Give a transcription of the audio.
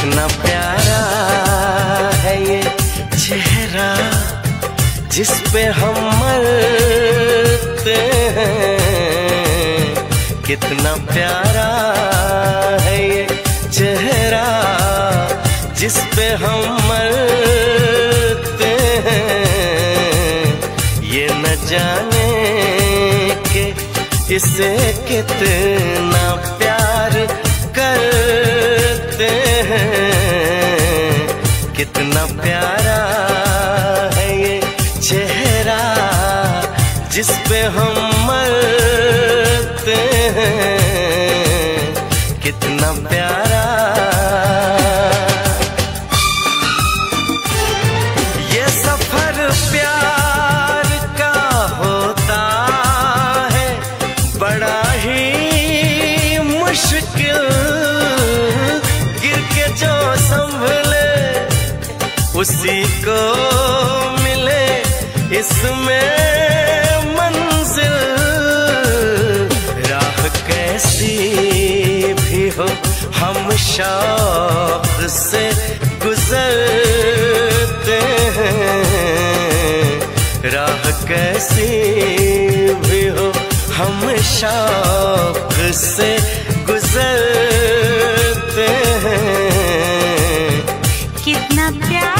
कितना प्यारा है ये चेहरा जिस पे हम मरते हैं। कितना प्यारा है ये चेहरा जिस पे हम मरते हैं। ये न जाने के इसे कितना प्यार करते हैं। कितना प्यारा है ये चेहरा जिस पे हम मरते हैं। कितना प्यारा ये सफर प्यार का होता है, बड़ा ही मुश्किल। गिर के जो संभले उसी को मिले इसमें मंजिल। राह कैसी भी हो हम शौक से गुजरते हैं। राह कैसी भी हो हम शौक से गुजरते हैं। कितना प्यार